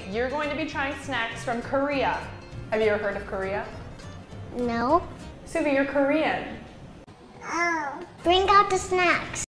you're going to be trying snacks from Korea. Have you ever heard of Korea? No. Suvi, you're Korean. Oh. Bring out the snacks.